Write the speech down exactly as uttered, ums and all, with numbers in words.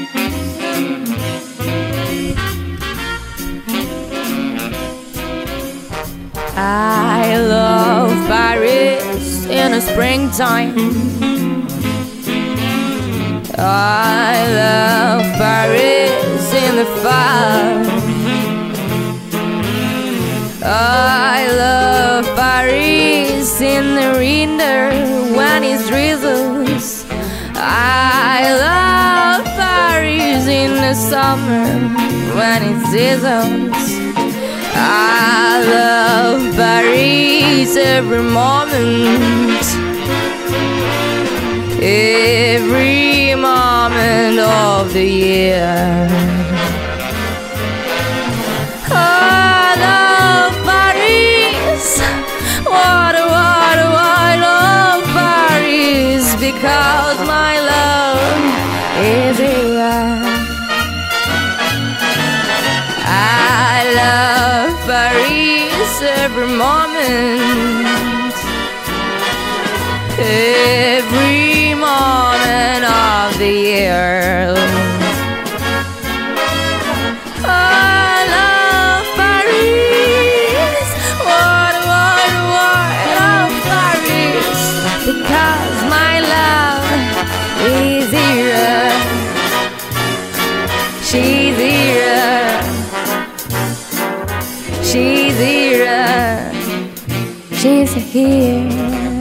I love Paris in the springtime. I love Paris in the fall. I love Paris in the winter when it drizzles. I love Paris in the summer when it sizzles. I love Paris every moment, every moment of the year. I love Paris, what, what, I love Paris, because my love is here. I love Paris every moment, every moment of the year. I love Paris, what, what, what, I love Paris, because my love is here. She's here. She's here, she's here.